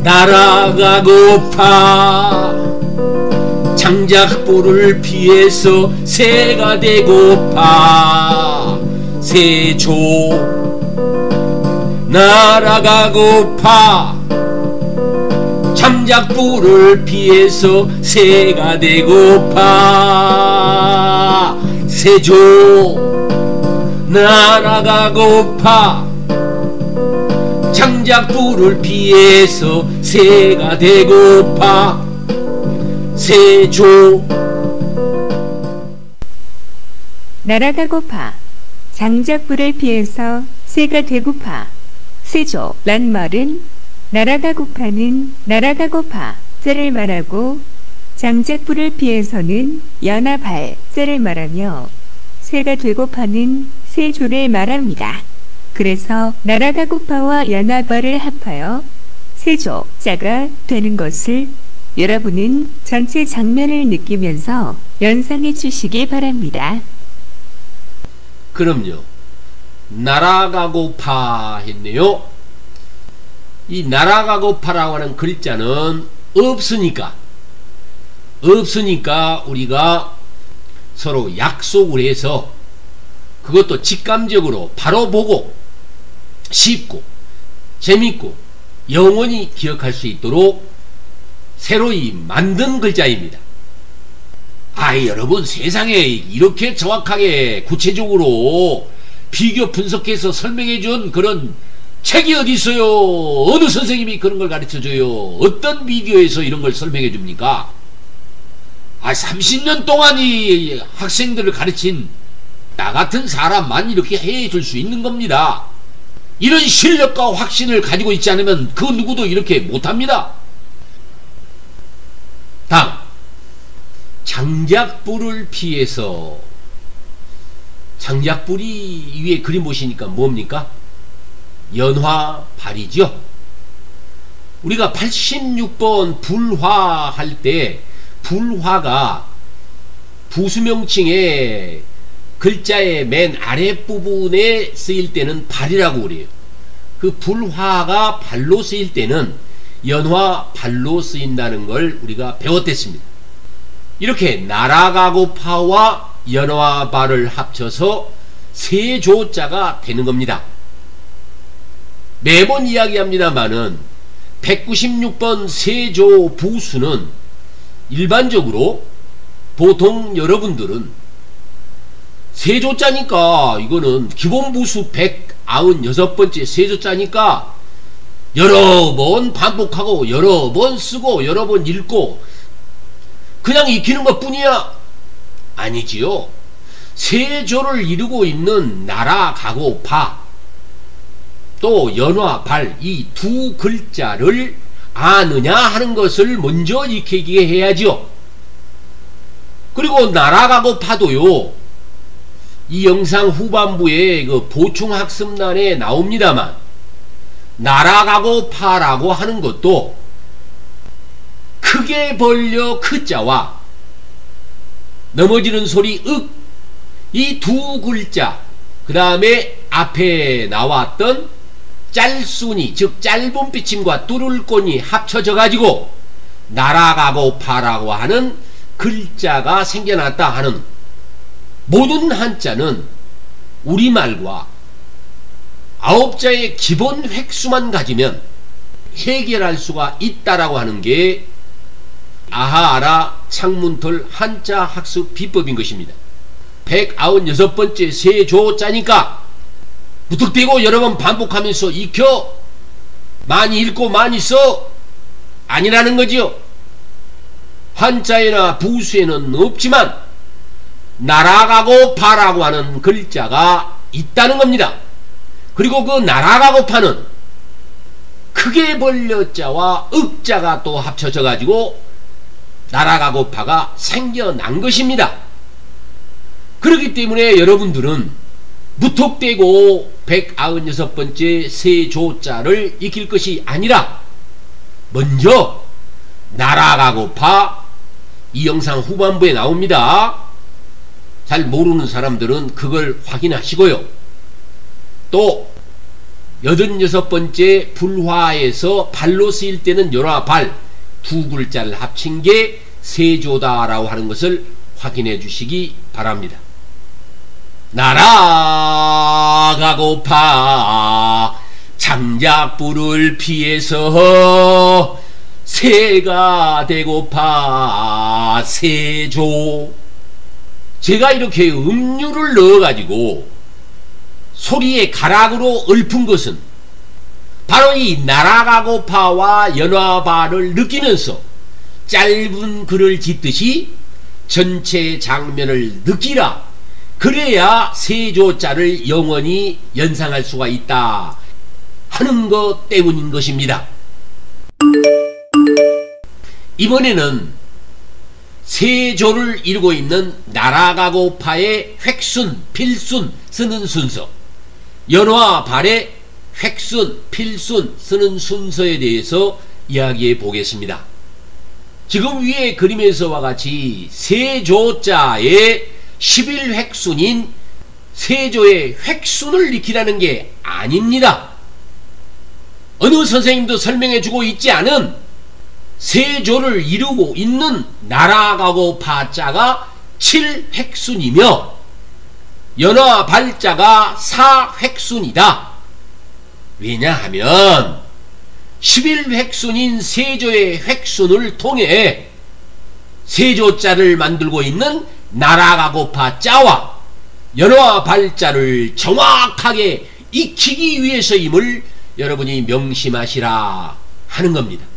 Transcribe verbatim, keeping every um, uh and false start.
날아가고파 장작불을 피해서 새가 되고파 세조 날아가고파 장작불을 피해서 새가 되고파 세조 날아가고파 장작불을 피해서 새가 되고파 세조 날아가고파 장작불을 피해서 새가 되고파 세조란 말은 날아가고파는 날아가고파 째를 말하고 장작불을 피해서는 연화발 째를 말하며 새가 되고파는 세조를 말합니다. 그래서 날아가고파와 연화발을 합하여 세조자가 되는 것을 여러분은 전체 장면을 느끼면서 연상해 주시기 바랍니다. 그럼요. 날아가고파 했네요. 이 날아가고파라고 하는 글자는 없으니까 없으니까 우리가 서로 약속을 해서 그것도 직감적으로 바로 보고 쉽고 재밌고 영원히 기억할 수 있도록 새로이 만든 글자입니다. 아이 여러분, 세상에 이렇게 정확하게 구체적으로 비교 분석해서 설명해준 그런 책이 어디 있어요? 어느 선생님이 그런 걸 가르쳐줘요? 어떤 비디오에서 이런 걸 설명해 줍니까? 아, 삼십 년 동안 이 학생들을 가르친 나 같은 사람만 이렇게 해줄 수 있는 겁니다. 이런 실력과 확신을 가지고 있지 않으면 그 누구도 이렇게 못합니다. 다음, 장작불을 피해서. 장작불이 위에 그림 보시니까 뭡니까? 연화발이죠. 우리가 팔십육 번 불화 할 때 불화가 부수명칭의 글자의 맨 아랫부분에 쓰일 때는 발이라고 그래요. 그 불화가 발로 쓰일 때는 연화발로 쓰인다는 걸 우리가 배웠댔습니다. 이렇게 날아가고파와 연화발을 합쳐서 세조자가 되는 겁니다. 매번 이야기합니다마는 백구십육 번 세조 부수는 일반적으로 보통 여러분들은 세조자니까 이거는 기본 부수 백구십육 번째 세조자니까 여러 번 반복하고 여러 번 쓰고 여러 번 읽고 그냥 익히는 것 뿐이야? 아니지요. 세조를 이루고 있는 날아가고파 또 연화발 이 두 글자를 아느냐 하는 것을 먼저 익히게 해야지요. 그리고 날아가고파도요, 이 영상 후반부에 그 보충학습란에 나옵니다만 날아가고파라고 하는 것도 크게 벌려 크자와 넘어지는 소리 윽 이 두 글자 그 다음에 앞에 나왔던 짤순이 즉 짧은 삐침과 뚜룰꼬니 합쳐져 가지고 날아가고파라고 하는 글자가 생겨났다 하는 모든 한자는 우리말과 아홉자의 기본 획수만 가지면 해결할 수가 있다라고 하는 게 아하아라 창문틀 한자 학습 비법인 것입니다. 백구십육 번째 세조자니까 무턱대고 여러 번 반복하면서 익혀 많이 읽고 많이 써 아니라는 거지요. 한자에나 부수에는 없지만 날아가고파라고 하는 글자가 있다는 겁니다. 그리고 그 날아가고파는 크게 벌려자와 윽자가 또 합쳐져 가지고 날아가고파가 생겨난 것입니다. 그렇기 때문에 여러분들은 무턱대고 백구십육 번째 세조자를 익힐 것이 아니라 먼저 날아가고파 이 영상 후반부에 나옵니다. 잘 모르는 사람들은 그걸 확인하시고요. 또 여든여섯 번째 불화에서 발로 쓰일 때는 연화 발 두 글자를 합친 게 세조다라고 하는 것을 확인해 주시기 바랍니다. 날아가고파 장작불을 피해서 새가 되고파 세조. 제가 이렇게 음유를 넣어가지고 소리의 가락으로 읊은 것은 바로 이 날아가고파와 연화발을 느끼면서 짧은 글을 짓듯이 전체 장면을 느끼라. 그래야 세조자를 영원히 연상할 수가 있다 하는 것 때문인 것입니다. 이번에는 세조를 이루고 있는 날아가고파의 획순, 필순 쓰는 순서, 연화발의 획순, 필순 쓰는 순서에 대해서 이야기해 보겠습니다. 지금 위에 그림에서와 같이 세조자의 십일 획순인 세조의 획순을 익히라는 게 아닙니다. 어느 선생님도 설명해 주고 있지 않은 세조를 이루고 있는 날아가고파자가 칠 획순이며 연화발자가 사 획순이다. 왜냐하면 십일 획순인 세조의 획순을 통해 세조자를 만들고 있는 날아가고파 자와 연화발자를 정확하게 익히기 위해서임을 여러분이 명심하시라 하는 겁니다.